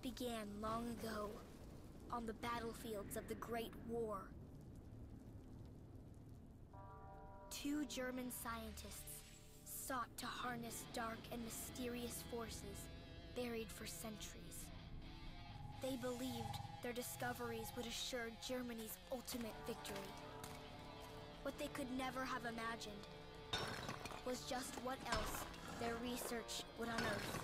began long ago, on the battlefields of the Great War. Two German scientists sought to harness dark and mysterious forces buried for centuries. They believed their discoveries would assure Germany's ultimate victory. What they could never have imagined was just what else their research would unearth.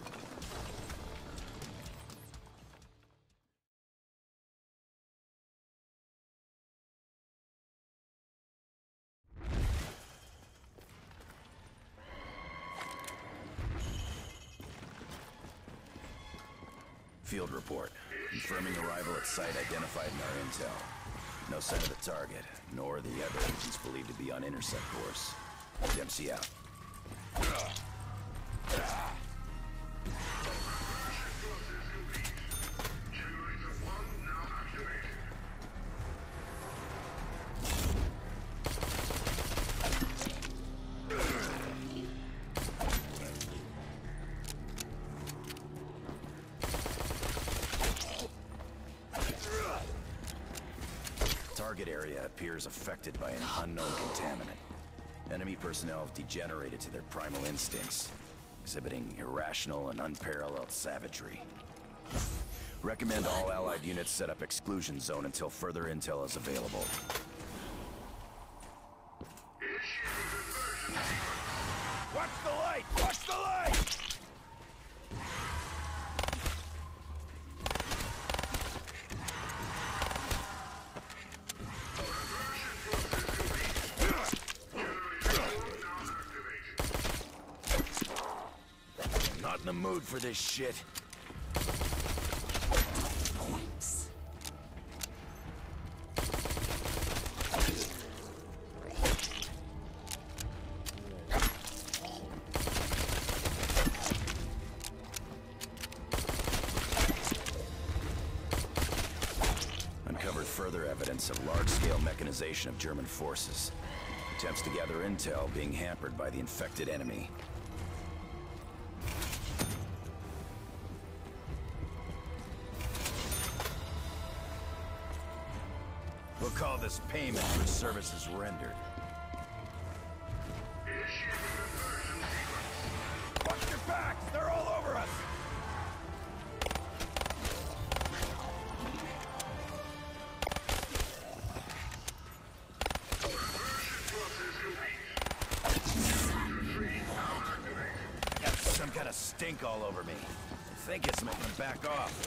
Field report. Confirming arrival at site identified in our intel. No sign of the target, nor the other agents believed to be on intercept course. Dempsey out. Target area appears affected by an unknown contaminant. Enemy personnel have degenerated to their primal instincts, exhibiting irrational and unparalleled savagery. Recommend all Allied units set up exclusion zone until further intel is available. Watch the light! Watch the light! Not in the mood for this shit. Uncovered further evidence of large-scale mechanization of German forces. Attempts to gather intel being hampered by the infected enemy. We'll call this payment for services rendered. Watch your backs! They're all over us! I got some kind of stink all over me. I think it's making them back off.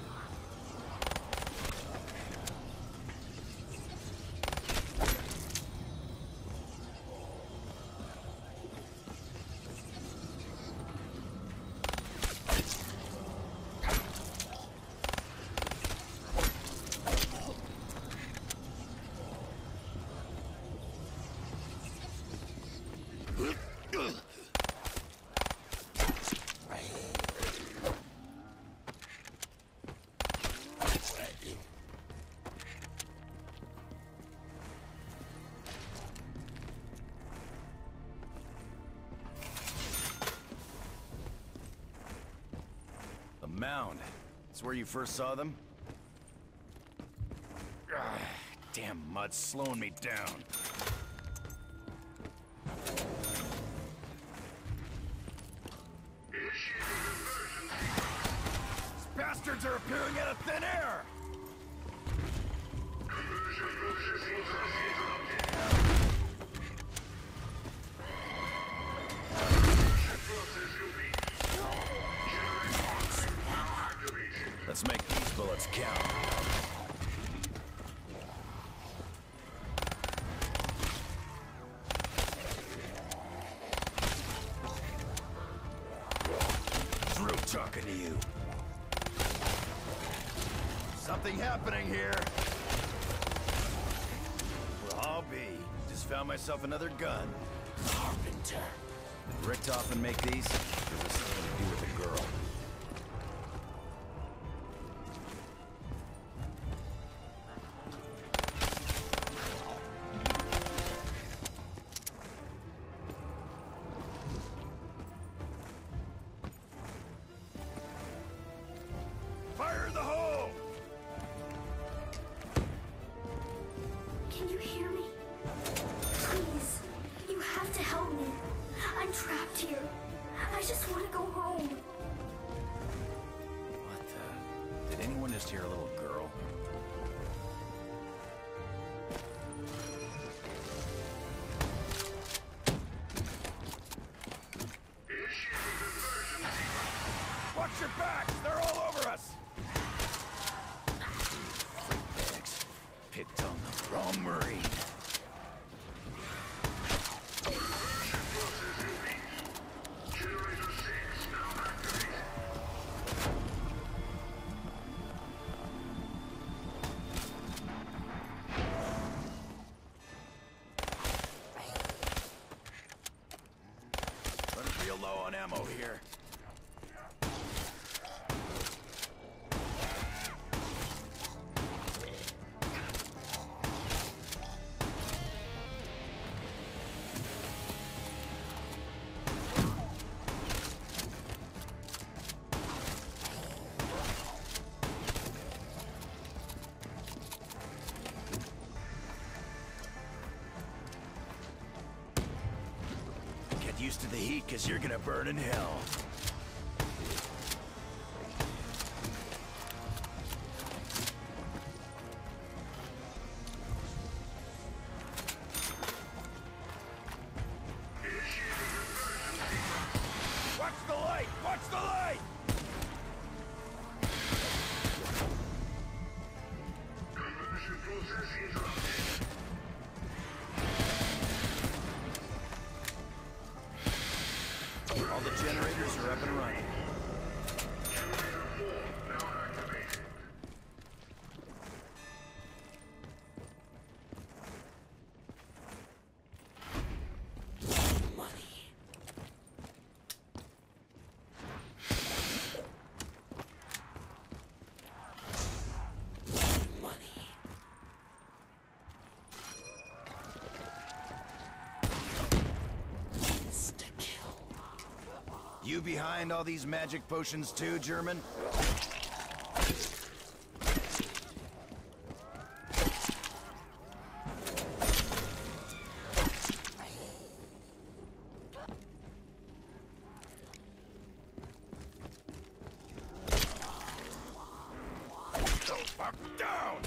Mound. It's where you first saw them? Ugh, damn mud's slowing me down. These bastards are appearing out of thin air! Let's make these bullets count. Through talking to you. Something happening here. Well, I'll be. Just found myself another gun. Carpenter. Did Richtofen make these? Or was this something to do with a girl? Fire Can you hear me? Please, you have to help me. I'm trapped here. I just want to go home. What the? Did anyone just hear a little girl? Watch your backs! They're all over us! Bags. Picked on the wrong Marine. Running real low on ammo here. Get used to the heat, 'cause you're gonna burn in hell. Watch the light! Watch the light! All the generators are up and running. You behind all these magic potions too, German? Go fuck down!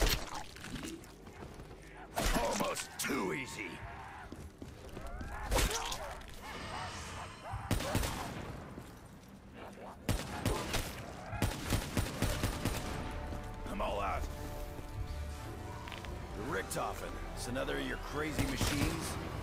Almost too easy. I'm all out. The Richtofen. It's another of your crazy machines?